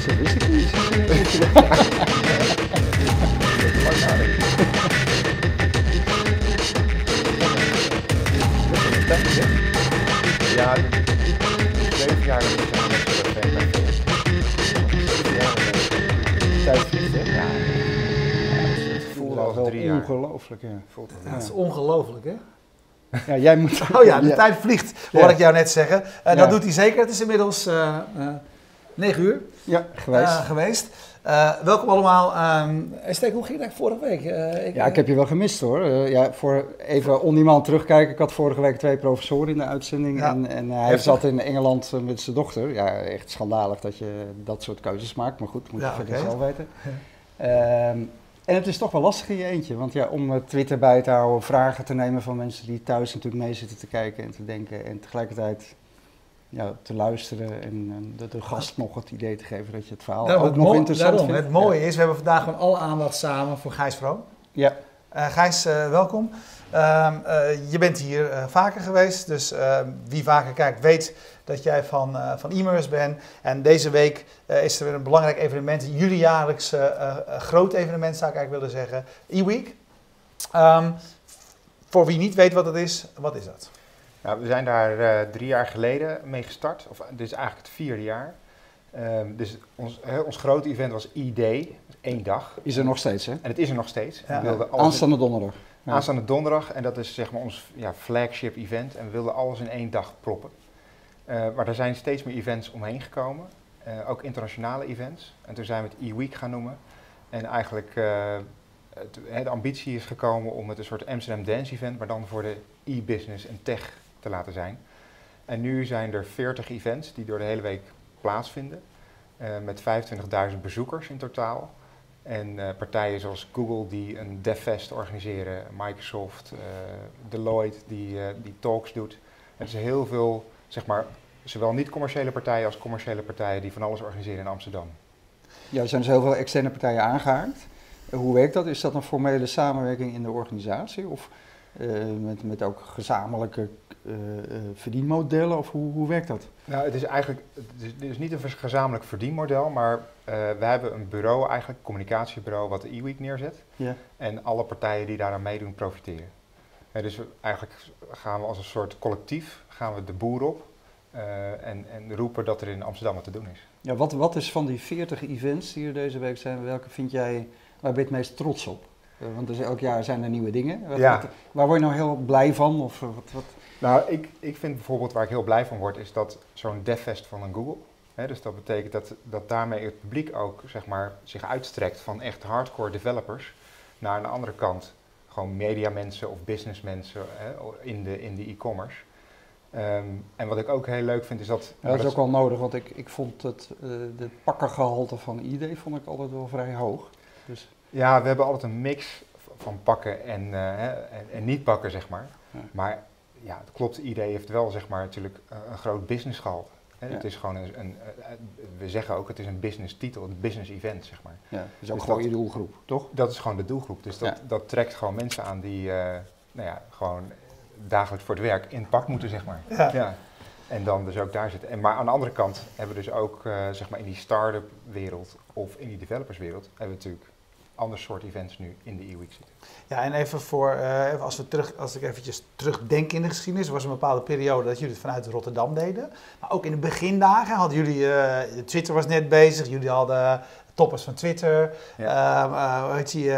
Dat wist ik niet. Ja, 7 jaar dat ik zo ben. Tijd vliegt, hè? Ja. Het voelt Ja, al wel 3 jaar. ongelooflijk, ja. Voelt Ja, het is ongelooflijk, hè? Ja, jij moet... Oh ja, de tijd vliegt, hoor ik jou net zeggen. Ja. Dat doet hij zeker. Het is inmiddels 9 uur Ja, geweest. geweest. Welkom allemaal. Steek, hoe ging het eigenlijk vorige week? Ja, ik heb je wel gemist hoor. Ja, voor even on demand terugkijken. Ik had vorige week 2 professoren in de uitzending. Ja. En hij Heftig. zat in Engeland met zijn dochter. Ja, echt schandalig dat je dat soort keuzes maakt. Maar goed, moet je Ja, verder oké. zelf weten. En het is toch wel lastig in je eentje. Want ja, om Twitter bij te houden, vragen te nemen van mensen die thuis natuurlijk mee zitten te kijken en te denken. En tegelijkertijd ja, te luisteren en de gast nog het idee te geven dat je het verhaal ook nog interessant vindt. Het mooie is, we hebben vandaag gewoon alle aandacht samen voor Gijs Vroom. Ja. Gijs, welkom. Je bent hier vaker geweest, dus wie vaker kijkt weet dat jij van e-mailers bent. En deze week is er weer een belangrijk evenement, jullie jaarlijks groot evenement zou ik eigenlijk willen zeggen, e-week. Voor wie niet weet wat het is, wat is dat? Nou, we zijn daar 3 jaar geleden mee gestart. Of dit is eigenlijk het 4e jaar. Dus ons grote event was E-Day, 1 dag. Is er nog steeds, hè? En het is er nog steeds. Ja. We wilden alles Aanstaande donderdag. Ja. aanstaande donderdag. En dat is zeg maar ons flagship event. En we wilden alles in 1 dag proppen. Maar er zijn steeds meer events omheen gekomen. Ook internationale events. En toen zijn we het E-Week gaan noemen. En eigenlijk de ambitie is gekomen om het een soort Amsterdam Dance Event, maar dan voor de e-business en tech te laten zijn. En nu zijn er 40 events die door de hele week plaatsvinden. Met 25.000 bezoekers in totaal. En partijen zoals Google die een DevFest organiseren, Microsoft, Deloitte die talks doet. Het is heel veel, zeg maar, zowel niet-commerciële partijen als commerciële partijen die van alles organiseren in Amsterdam. Ja, er zijn dus heel veel externe partijen aangehaakt. Hoe werkt dat? Is dat een formele samenwerking in de organisatie? Of met ook gezamenlijke verdienmodellen? Of hoe werkt dat? Nou, het is eigenlijk het is niet een gezamenlijk verdienmodel, maar we hebben een bureau, eigenlijk een communicatiebureau, wat de e-week neerzet. Ja. En alle partijen die daar aan meedoen profiteren. Dus eigenlijk gaan we als een soort collectief gaan we de boer op en roepen dat er in Amsterdam wat te doen is. Ja, wat is van die 40 events die er deze week zijn, welke vind jij, waar ben je het meest trots op? Want dus elk jaar zijn er nieuwe dingen. Waar word je nou heel blij van? Of wat? Nou, ik vind bijvoorbeeld waar ik heel blij van word, is dat zo'n DevFest van een Google. Dus dat betekent dat daarmee het publiek ook zeg maar, zich uitstrekt van echt hardcore developers naar een andere kant. Gewoon mediamensen of businessmensen in de e-commerce. En wat ik ook heel leuk vind is dat... Ja, dat is ook wel nodig, want ik vond het pakkengehalte van ID vond ik altijd wel vrij hoog. Dus. Ja, we hebben altijd een mix van pakken en niet pakken, zeg maar. Ja. Maar ja, het klopt, ID heeft wel zeg maar natuurlijk een groot business gehalte. Ja. Het is gewoon we zeggen ook, het is een business titel, een business event, zeg maar. Ja, dat is ook Dus gewoon dat- je doelgroep, toch? Dat is gewoon de doelgroep. Dus dat trekt gewoon mensen aan die gewoon dagelijks voor het werk in het pak moeten, zeg maar. Ja. En dan dus ook daar zitten. Maar aan de andere kant hebben we dus ook zeg maar in die start-up wereld of in die developerswereld hebben we natuurlijk ander soort events nu in de e-week zitten. Ja, en even voor, als ik eventjes terugdenk in de geschiedenis, er was een bepaalde periode dat jullie het vanuit Rotterdam deden. Maar ook in de begindagen hadden jullie, Twitter was net bezig, jullie hadden toppers van Twitter. Hoe heet die,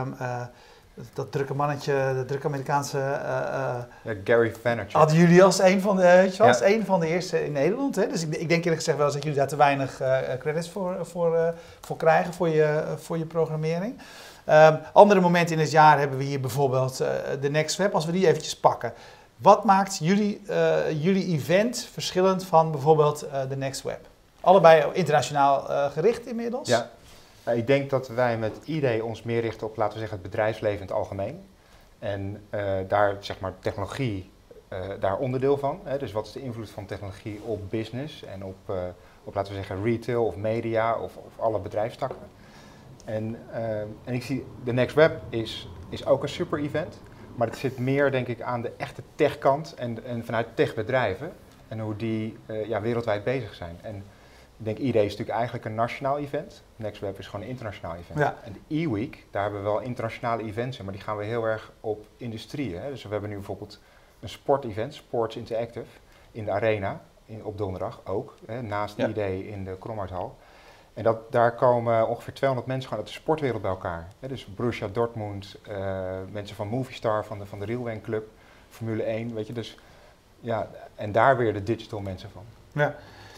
dat drukke mannetje, dat drukke Amerikaanse... Gary Vaynerchuk. hadden jullie als een van de, als een van de eerste in Nederland. Hè? Dus ik denk eerlijk gezegd wel eens dat jullie daar te weinig credits voor krijgen, voor je programmering. Andere momenten in het jaar hebben we hier bijvoorbeeld de Next Web, als we die eventjes pakken. Wat maakt jullie event verschillend van bijvoorbeeld de Next Web? Allebei internationaal gericht inmiddels? Ja, ik denk dat wij met ID ons meer richten op, laten we zeggen, het bedrijfsleven in het algemeen. En daar, zeg maar, technologie daar onderdeel van. Dus wat is de invloed van technologie op business en op laten we zeggen, retail of media of alle bedrijfstakken. En ik zie, de Next Web is ook een super event, maar het zit meer, denk ik, aan de echte techkant en vanuit techbedrijven en hoe die wereldwijd bezig zijn. En Ik denk e-day is natuurlijk eigenlijk een nationaal event. NextWeb is gewoon een internationaal event. Ja. En de e-week, daar hebben we wel internationale events in, maar die gaan we heel erg op industrieën. Hè. Dus we hebben nu bijvoorbeeld een sportevent, Sports Interactive, in de Arena, op donderdag ook. Hè, naast e-day in de Kromhouthal. En daar komen ongeveer 200 mensen gewoon uit de sportwereld bij elkaar. Hè. Dus Borussia Dortmund, mensen van Movistar, van de Railway Club, Formule 1, weet je. Dus ja, en daar weer de digital mensen van. Ja.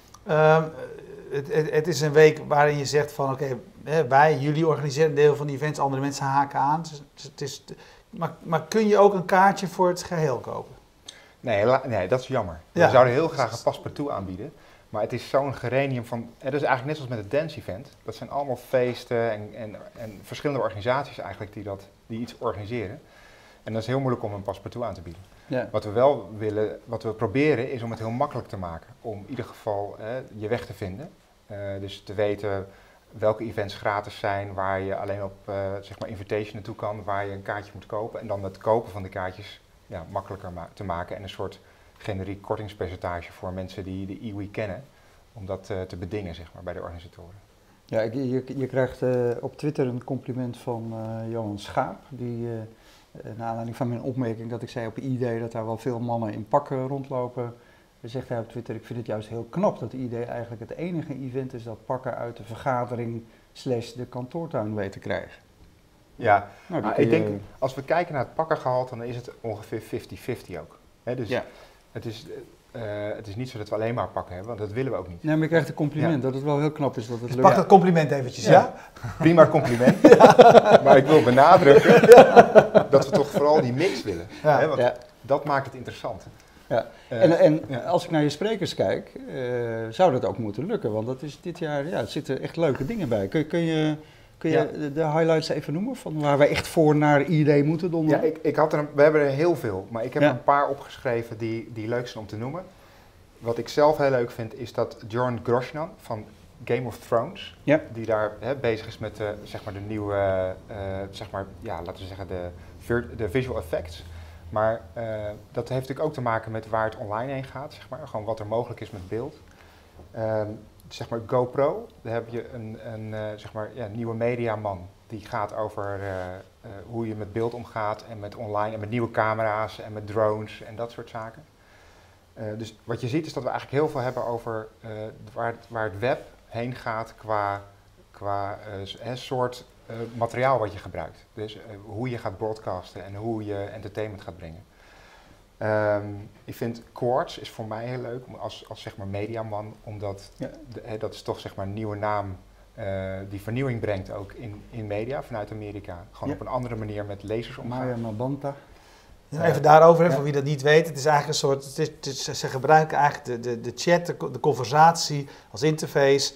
Het is een week waarin je zegt van oké, jullie organiseren een deel van die events, andere mensen haken aan. Maar kun je ook een kaartje voor het geheel kopen? Nee, dat is jammer. We zouden heel graag een paspartout aanbieden. Maar het is zo'n geranium van... Het is eigenlijk net zoals met het dance event. Dat zijn allemaal feesten en verschillende organisaties eigenlijk die iets organiseren. En dat is heel moeilijk om een paspartout aan te bieden. Ja. Wat we wel willen, wat we proberen is om het heel makkelijk te maken. Om in ieder geval je weg te vinden. Dus te weten welke events gratis zijn, waar je alleen op zeg maar invitation naartoe kan, waar je een kaartje moet kopen. En dan het kopen van de kaartjes makkelijker te maken en een soort generiek kortingspercentage voor mensen die de e-week kennen, om dat te bedingen zeg maar, bij de organisatoren. Ja, je krijgt op Twitter een compliment van Johan Schaap, die naar aanleiding van mijn opmerking dat ik zei op e-day dat daar wel veel mannen in pakken rondlopen, zegt hij op Twitter, ik vind het juist heel knap dat e-day eigenlijk het enige event is dat pakken uit de vergadering / de kantoortuin weet te krijgen. Ja, nou, ik denk als we kijken naar het pakkengehalte, dan is het ongeveer 50-50 ook. Dus het is niet zo dat we alleen maar pakken hebben, want dat willen we ook niet. Nee, maar je krijgt een compliment dat het wel heel knap is dat het lukt. Pak dat compliment eventjes, ja? Prima compliment. Maar ik wil benadrukken dat we toch vooral die mix willen. Ja. Want dat maakt het interessant. Ja. En als ik naar je sprekers kijk, zou dat ook moeten lukken, want dat is dit jaar, er zitten echt leuke dingen bij. Kun je de highlights even noemen van waar we echt voor naar e-day moeten donderdag? Ja, we hebben er heel veel, maar ik heb een paar opgeschreven die leuk zijn om te noemen. Wat ik zelf heel leuk vind is dat Jorn Grosjean van Game of Thrones, die daar bezig is met zeg maar de nieuwe, laten we zeggen de visual effects. Maar dat heeft natuurlijk ook te maken met waar het online heen gaat, zeg maar. Gewoon wat er mogelijk is met beeld. Zeg maar GoPro, daar heb je een nieuwe mediaman. Die gaat over hoe je met beeld omgaat en met online en met nieuwe camera's en met drones en dat soort zaken. Dus wat je ziet is dat we eigenlijk heel veel hebben over waar het web heen gaat qua soort materiaal wat je gebruikt. Dus hoe je gaat broadcasten en hoe je entertainment gaat brengen. Ik vind Quartz is voor mij heel leuk als zeg maar mediaman, omdat dat is toch zeg maar een nieuwe naam die vernieuwing brengt ook in media vanuit Amerika. Gewoon op een andere manier met lezers omgaan. Maya Mabanta. Even daarover, voor wie dat niet weet. Het is eigenlijk een soort, ze gebruiken eigenlijk de chat, de conversatie als interface.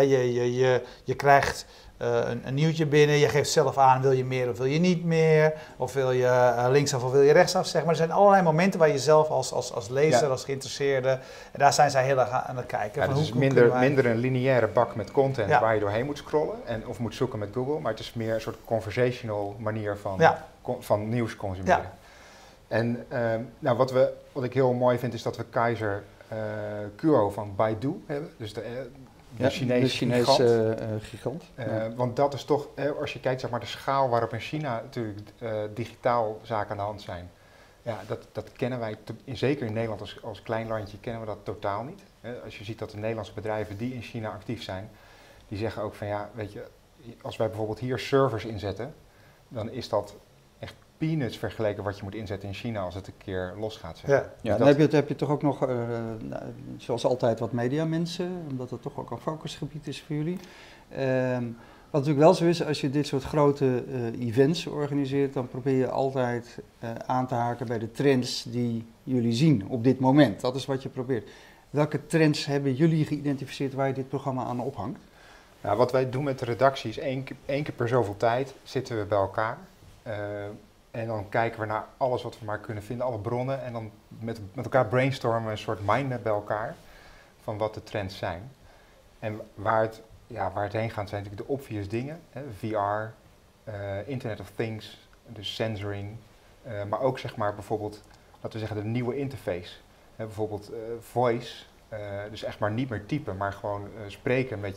Je krijgt een nieuwtje binnen, je geeft zelf aan, wil je meer of wil je niet meer? Of wil je linksaf of wil je rechtsaf, zeg maar. Er zijn allerlei momenten waar je zelf als lezer, als geïnteresseerde, en daar zijn zij heel erg aan het kijken. Ja, van het is minder een lineaire bak met content waar je doorheen moet scrollen of moet zoeken met Google, maar het is meer een soort conversational manier van nieuws consumeren. Ja. En wat ik heel mooi vind is dat we Kaiser Kuo van Baidu hebben, dus de Chinese gigant. Want dat is toch, als je kijkt zeg maar de schaal waarop in China natuurlijk digitaal zaken aan de hand zijn. Ja, dat kennen wij, zeker in Nederland als klein landje, kennen we dat totaal niet. Als je ziet dat de Nederlandse bedrijven die in China actief zijn, die zeggen ook van weet je, als wij bijvoorbeeld hier servers inzetten, dan is dat echt peanuts vergeleken wat je moet inzetten in China als het een keer losgaat. Zeg. Ja, dan heb je toch ook nog, zoals altijd, wat mediamensen, omdat dat toch ook een focusgebied is voor jullie. Wat natuurlijk wel zo is, als je dit soort grote events organiseert, dan probeer je altijd aan te haken bij de trends die jullie zien op dit moment. Dat is wat je probeert. Welke trends hebben jullie geïdentificeerd waar je dit programma aan ophangt? Nou, wat wij doen met de redactie is één keer per zoveel tijd zitten we bij elkaar. En dan kijken we naar alles wat we maar kunnen vinden, alle bronnen. En dan met elkaar brainstormen, een soort mindmap bij elkaar van wat de trends zijn. En waar het heen gaat zijn natuurlijk de obvious dingen. VR, Internet of Things, dus sensoring. Maar ook zeg maar bijvoorbeeld, laten we zeggen, de nieuwe interface. Bijvoorbeeld voice Dus echt maar niet meer typen, maar gewoon spreken met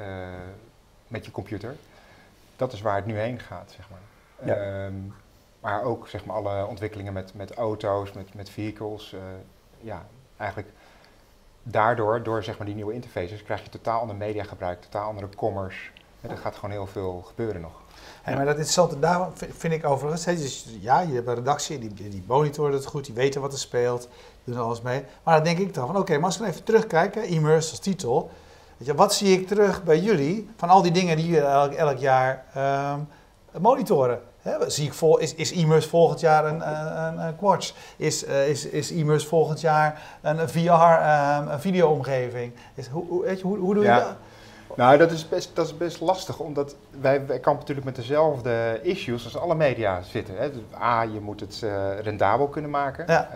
je computer. Dat is waar het nu heen gaat, zeg maar. Ja. Maar ook zeg maar, alle ontwikkelingen met auto's, met vehicles. Eigenlijk daardoor, door zeg maar, die nieuwe interfaces, krijg je totaal ander mediagebruik, totaal andere commerce. Er gaat gewoon heel veel gebeuren nog. Hey, maar dat interessante daar vind ik overigens, dus ja, je hebt een redactie, die monitoren het goed, die weten wat er speelt, die doen alles mee. Maar dan denk ik dan van, oké, maar als ik even terugkijk, e-commerce als titel, weet je, wat zie ik terug bij jullie van al die dingen die jullie elk jaar monitoren? Is e-commerce volgend jaar een Quartz? Is e-commerce volgend jaar een VR, een video-omgeving? Hoe doe je dat? Nou, dat is best lastig, omdat wij kampen natuurlijk met dezelfde issues als alle media zitten. Hè. Dus je moet het rendabel kunnen maken. Ja.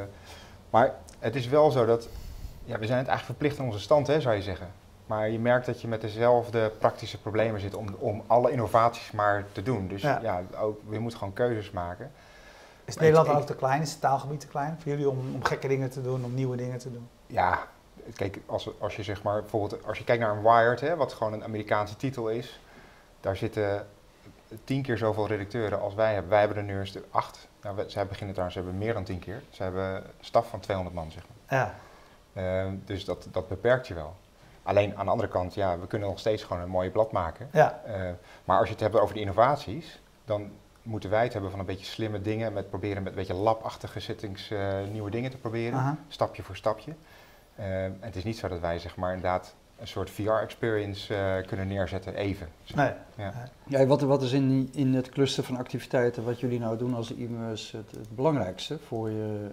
Maar het is wel zo dat, we zijn het eigenlijk verplicht aan onze stand, hè, zou je zeggen. Maar je merkt dat je met dezelfde praktische problemen zit om alle innovaties maar te doen. Dus ook, je moet gewoon keuzes maken. Is Nederland ook te klein? Is het taalgebied te klein voor jullie om gekke dingen te doen, om nieuwe dingen te doen? Ja, kijk, als je zeg maar bijvoorbeeld, als je kijkt naar een Wired, hè, wat gewoon een Amerikaanse titel is, daar zitten 10 keer zoveel redacteuren als wij hebben. Wij hebben er nu een stuk 8. Nou, zij beginnen trouwens, ze hebben meer dan 10 keer. Ze hebben een staf van 200 man, zeg maar. Ja. Dus dat beperkt je wel. Alleen aan de andere kant, we kunnen nog steeds gewoon een mooie blad maken. Ja. Maar als je het hebt over de innovaties, dan moeten wij het hebben van een beetje slimme dingen, proberen met een beetje labachtige settings nieuwe dingen te proberen, stapje voor stapje. Het is niet zo dat wij zeg maar inderdaad een soort VR-experience kunnen neerzetten even. Nee. Ja, wat is in het cluster van activiteiten wat jullie nou doen als e-commerce het belangrijkste voor je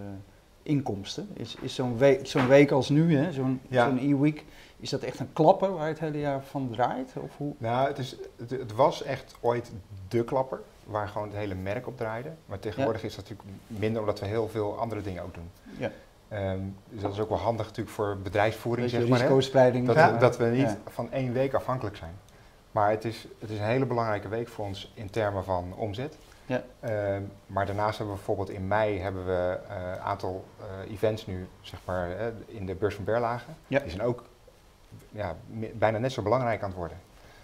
inkomsten? Is zo'n week als nu, hè, zo'n e-week, is dat echt een klapper waar je het hele jaar van draait? Of hoe? Nou, het was echt ooit de klapper, waar gewoon het hele merk op draaide. Maar tegenwoordig is dat natuurlijk minder, omdat we heel veel andere dingen ook doen. Ja. Dus dat is ook wel handig natuurlijk voor bedrijfsvoering, dus zeg maar. Risicospreiding. Dat we niet van 1 week afhankelijk zijn. Maar het is een hele belangrijke week voor ons in termen van omzet. Ja. Maar daarnaast hebben we bijvoorbeeld in mei hebben we een aantal events nu, zeg maar, in de beurs van Berlage. Ja. Die zijn ook bijna net zo belangrijk aan het worden.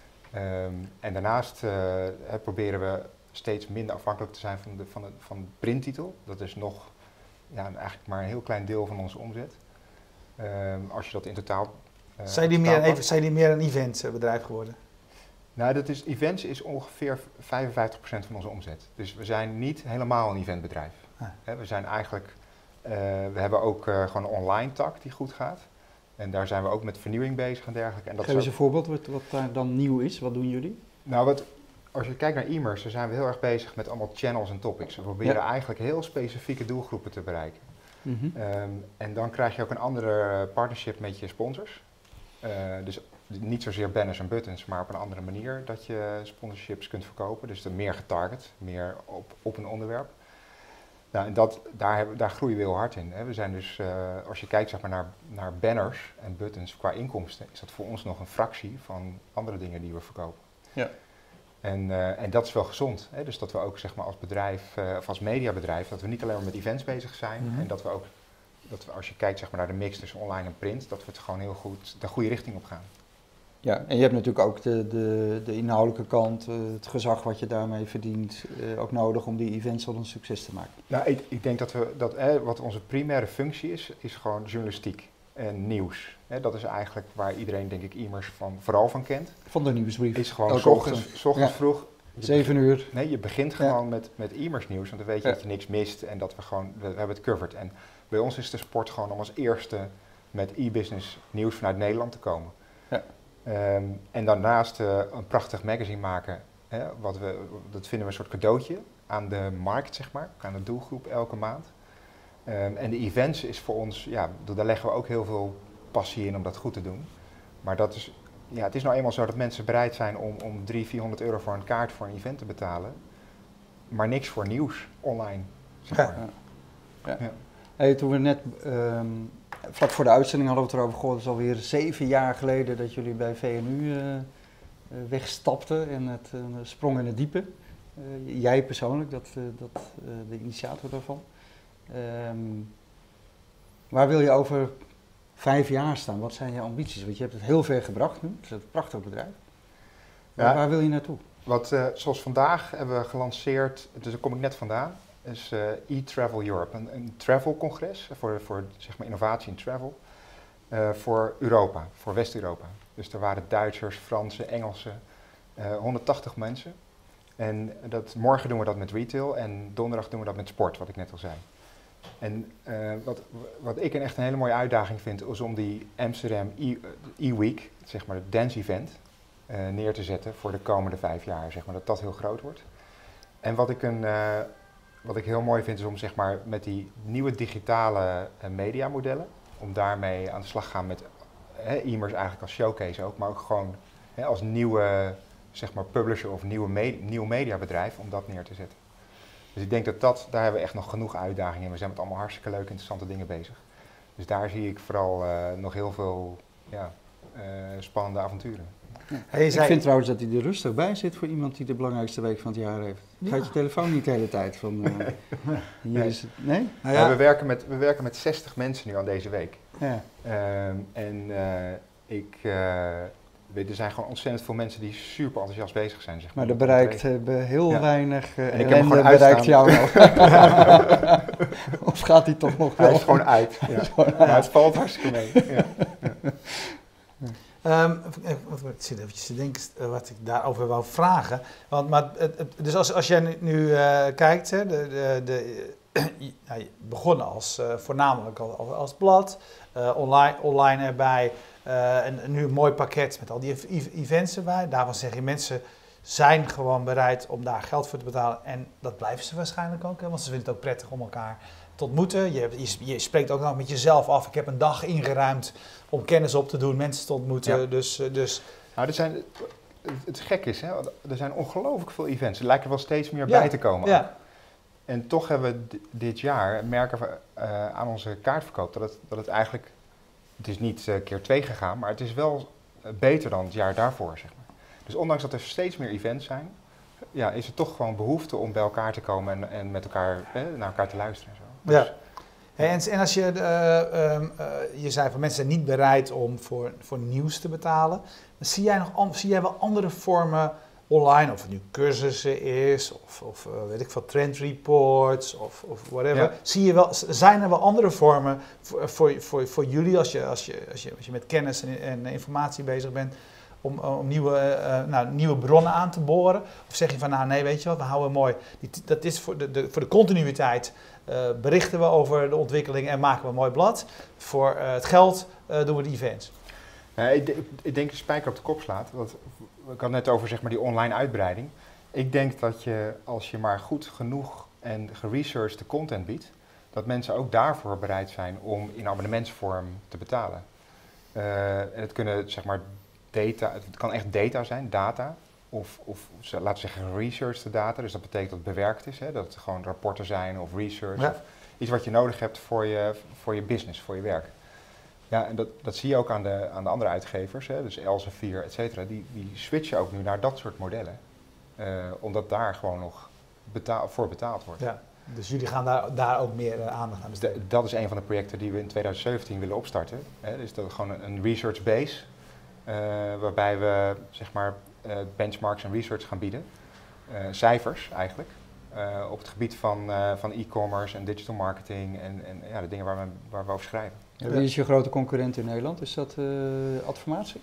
En daarnaast proberen we steeds minder afhankelijk te zijn van de printtitel. Dat is nog eigenlijk maar een heel klein deel van onze omzet. Als je dat in totaal... Zijn die meer een eventbedrijf geworden? Nou, events is ongeveer 55% van onze omzet. Dus we zijn niet helemaal een eventbedrijf. We zijn eigenlijk... we hebben ook gewoon een online tak die goed gaat. En daar zijn we ook met vernieuwing bezig en dergelijke. En Geef eens een voorbeeld wat daar dan nieuw is. Wat doen jullie? Nou, als je kijkt naar e-commerce, dan zijn we heel erg bezig met allemaal channels en topics. We proberen eigenlijk heel specifieke doelgroepen te bereiken. En dan krijg je ook een andere partnership met je sponsors. Dus niet zozeer banners en buttons, maar op een andere manier dat je sponsorships kunt verkopen. Dus meer getarget, meer op een onderwerp. Nou, en daar groeien we heel hard in. Hè. We zijn dus, als je kijkt zeg maar, naar banners en buttons qua inkomsten, is dat voor ons nog een fractie van andere dingen die we verkopen. Ja. En dat is wel gezond. Hè. Dus dat we ook zeg maar, als bedrijf, of als mediabedrijf, dat we niet alleen maar met events bezig zijn. En dat we ook, als je kijkt zeg maar, naar de mix tussen online en print, dat we het gewoon heel goed de goede richting op gaan. Ja, en je hebt natuurlijk ook de inhoudelijke kant, het gezag wat je daarmee verdient, ook nodig om die events tot een succes te maken. Nou, ik denk wat onze primaire functie is gewoon journalistiek en nieuws. Dat is eigenlijk waar iedereen, denk ik, e-commerce vooral van kent. Van de nieuwsbrief. Is gewoon 's ochtends vroeg. 7 uur. Nee, je begint gewoon met e-commerce nieuws, want dan weet je dat je niks mist en dat we hebben het covered. En bij ons is de sport gewoon om als eerste met e-business nieuws vanuit Nederland te komen. Ja. En daarnaast een prachtig magazine maken. Dat vinden we een soort cadeautje aan de markt, zeg maar, aan de doelgroep elke maand. En de events is voor ons, daar leggen we ook heel veel passie in om dat goed te doen. Maar het is nou eenmaal zo dat mensen bereid zijn om 300-400 euro voor een kaart voor een event te betalen. Maar niks voor nieuws online, zeg maar. Ja. Hey, toen we net, vlak voor de uitzending hadden we het erover gehoord, het is alweer 7 jaar geleden dat jullie bij VNU wegstapten en het sprong in het diepe. Jij persoonlijk, de initiator daarvan. Waar wil je over 5 jaar staan? Wat zijn je ambities? Want je hebt het heel ver gebracht nu. Het is een prachtig bedrijf. Ja. Waar wil je naartoe? Zoals vandaag hebben we gelanceerd, dus daar kom ik net vandaan, is e-Travel Europe. Een travel-congres voor zeg maar innovatie in travel voor Europa, voor West-Europa. Dus er waren Duitsers, Fransen, Engelsen, 180 mensen. En morgen doen we dat met retail en donderdag doen we dat met sport, wat ik net al zei. En wat ik echt een hele mooie uitdaging vind, is om die Amsterdam e-week, zeg maar het dance event, neer te zetten voor de komende 5 jaar, zeg maar, dat heel groot wordt. En wat ik heel mooi vind, is om zeg maar met die nieuwe digitale mediamodellen, om daarmee aan de slag te gaan met e-commerce eigenlijk als showcase ook, maar ook gewoon als nieuwe zeg maar publisher of nieuw mediabedrijf om dat neer te zetten. Dus ik denk daar hebben we echt nog genoeg uitdagingen in. We zijn met allemaal hartstikke leuke, interessante dingen bezig. Dus daar zie ik vooral nog heel veel spannende avonturen. Ja. Hey, ik vind trouwens dat hij er rustig bij zit voor iemand die de belangrijkste week van het jaar heeft. Ja. Gaat je telefoon niet de hele tijd van... hier is het, nee? Nou ja. We werken met 60 mensen nu aan deze week. Ja. Er zijn gewoon ontzettend veel mensen die super enthousiast bezig zijn. Zeg maar er bereikt heel weinig ellende bereikt jou nog. Of gaat hij toch nog wel? Hij is gewoon uit. Ja. Maar het valt hartstikke mee. Ja. Ik zit even te denken wat ik daarover wou vragen. Dus als jij nu kijkt, hè, je begon voornamelijk als blad, online erbij. En nu een mooi pakket met al die events erbij. Daarvan zeg je, mensen zijn gewoon bereid om daar geld voor te betalen. En dat blijven ze waarschijnlijk ook. Hè, want ze vinden het ook prettig om elkaar te ontmoeten. Je spreekt ook nog met jezelf af. Ik heb een dag ingeruimd om kennis op te doen, mensen te ontmoeten. Ja. Dus. Nou, het gek is, hè, er zijn ongelooflijk veel events. Er lijken wel steeds meer bij te komen. Ja. En toch hebben we dit jaar, merken we aan onze kaartverkoop, dat het eigenlijk... Het is niet keer 2 gegaan, maar het is wel beter dan het jaar daarvoor, zeg maar. Dus ondanks dat er steeds meer events zijn, is er toch gewoon behoefte om bij elkaar te komen en met elkaar naar elkaar te luisteren. En zo. Dus, ja. En als je zei van mensen zijn niet bereid om voor nieuws te betalen, dan zie jij wel andere vormen online, of het nu cursussen is, of weet ik veel, trend reports, of whatever. Ja. Zijn er wel andere vormen voor jullie als je met kennis en informatie bezig bent, om nieuwe bronnen aan te boren? Of zeg je van, nou nee, weet je wat, we houden mooi, dat is voor de continuïteit, berichten we over de ontwikkeling en maken we een mooi blad. Voor het geld doen we de events. Ja, ik denk dat je spijker op de kop slaat. Ik had het net over zeg maar, die online uitbreiding. Ik denk dat als je maar goed genoeg en geresearched content biedt, dat mensen ook daarvoor bereid zijn om in abonnementsvorm te betalen. En het kunnen zeg maar het kan echt data, of laten we zeggen geresearched data. Dus dat betekent dat het bewerkt is, hè, dat het gewoon rapporten zijn of research, of iets wat je nodig hebt voor je business, voor je werk. Ja, en dat zie je ook aan de andere uitgevers, hè, dus Elsevier, et cetera, die switchen ook nu naar dat soort modellen. Omdat daar gewoon nog voor betaald wordt. Ja, dus jullie gaan daar ook meer aandacht aan besteden? Dat is een van de projecten die we in 2017 willen opstarten. Hè, dus dat is gewoon een research base, waarbij we zeg maar benchmarks en research gaan bieden. Cijfers eigenlijk. Op het gebied van e-commerce en digital marketing en de dingen waar we over schrijven. Ja, wie is je grote concurrent in Nederland? Is dat Adformatie?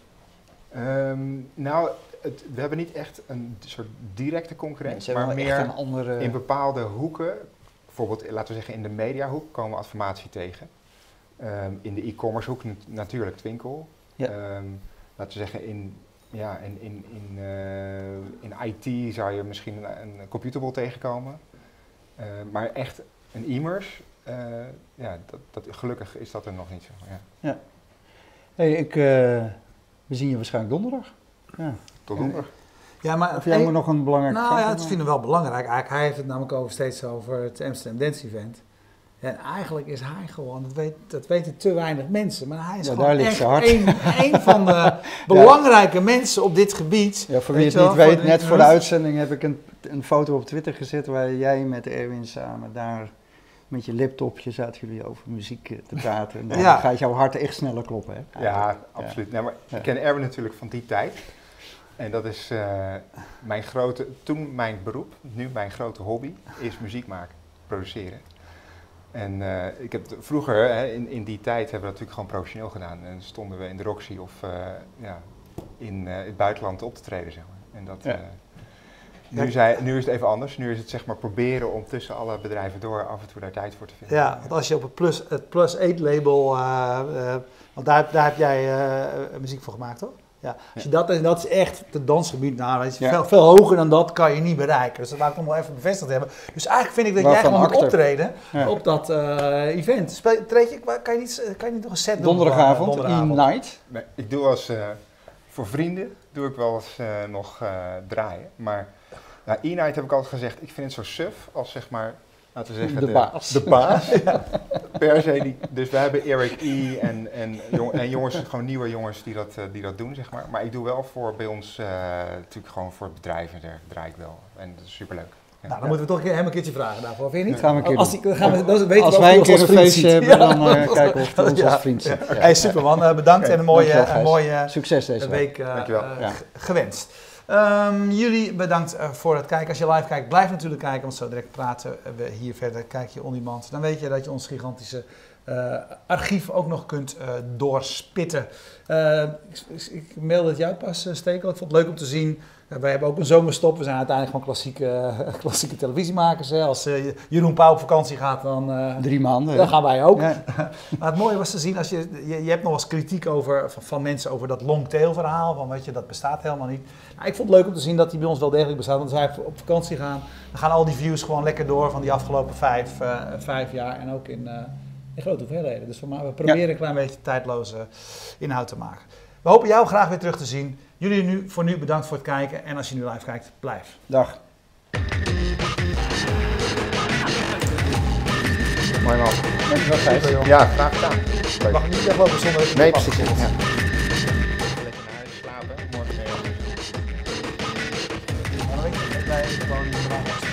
We hebben niet echt een soort directe concurrentie, maar meer in bepaalde hoeken. Bijvoorbeeld, laten we zeggen in de mediahoek komen we Adformatie tegen. In de e-commerce hoek natuurlijk Twinkel. Ja. Laten we zeggen in IT zou je misschien een Computable tegenkomen. Maar echt een e-commerce, gelukkig is dat er nog niet zo. Ja. Hey, we zien je waarschijnlijk donderdag. Ja. Tot donderdag. Ja, maar of jij moet nog een belangrijk vraag? Nou ja, dat vinden we wel belangrijk. Eigenlijk, hij heeft het namelijk steeds over het Amsterdam Dance Event. En eigenlijk is hij gewoon, dat weten te weinig mensen, maar hij is gewoon echt een van de belangrijke mensen op dit gebied. Ja, voor wie het niet weet, net voor de uitzending heb ik een foto op Twitter gezet waar jij met Erwin samen daar met je laptopje zaten jullie over muziek te praten. En dan Ja. gaat jouw hart echt sneller kloppen. Hè? Ja, absoluut. Nee, maar ik ken Erwin natuurlijk van die tijd. En dat is toen mijn beroep, nu mijn grote hobby, is muziek maken, produceren. En ik heb vroeger, in die tijd, hebben we dat natuurlijk gewoon professioneel gedaan. En stonden we in de Roxy of in het buitenland op te treden, zeg maar. En dat, nu is het even anders. Nu is het zeg maar proberen om tussen alle bedrijven door af en toe daar tijd voor te vinden. Ja, want als je op het Plus 8 label, want daar heb jij muziek voor gemaakt, toch? Ja. Als je dat is echt het dansgebied. Nou, weet je, veel hoger dan dat kan je niet bereiken. Dus dat laat ik nog wel even bevestigd hebben. Dus eigenlijk vind ik dat jij gewoon moet optreden op dat event. Kan je niet nog een set doen? Donderdagavond, E-Night. Nee, ik doe als voor vrienden doe ik wel eens nog draaien. Maar E-Night heb ik altijd gezegd, ik vind het zo suf als zeg maar, laten we zeggen, de baas. De baas. Per se niet. Dus we hebben Eric E. en jongens, gewoon nieuwe jongens die dat doen, zeg maar. Maar ik doe wel bij ons natuurlijk gewoon voor het bedrijf en daar draai ik wel. En dat is superleuk. Ja. Nou, dan moeten we toch hem een keertje vragen daarvoor, vind je niet? Dat gaan we een keer doen. Als wij een keer een feestje hebben, dan kijken of we ons als vriend zijn. Ja. Hey, Superman, bedankt en een mooie succes deze week gewenst. Jullie bedankt voor het kijken. Als je live kijkt, blijf natuurlijk kijken, want zo direct praten we hier verder. Kijk je on demand, dan weet je dat je ons gigantische archief ook nog kunt doorspitten. Ik mailde het jou pas, Stekel. Ik vond het leuk om te zien. Wij hebben ook een zomerstop. We zijn uiteindelijk gewoon klassieke televisiemakers. Hè. Als Jeroen Pauw op vakantie gaat, dan 3 maanden. Dan gaan wij ook. Ja. Maar het mooie was te zien, als je hebt nog eens kritiek van mensen over dat longtail verhaal. Van weet je, dat bestaat helemaal niet. Nou, ik vond het leuk om te zien dat die bij ons wel degelijk bestaat. Want als wij op vakantie gaan, dan gaan al die views gewoon lekker door van die afgelopen 5 jaar. En ook in grote hoeveelheden. Dus we proberen een klein beetje tijdloze inhoud te maken. We hopen jou graag weer terug te zien. Jullie voor nu bedankt voor het kijken. En als je nu live kijkt, blijf. Dag. Mooi man. Dankjewel, Gijs. Ja, graag gedaan. Mag ik niet weglopen zonder dat je Nee, past? precies. Ja. Lekker naar huis slapen, morgen weer. Maar dan weet je, wij gewoon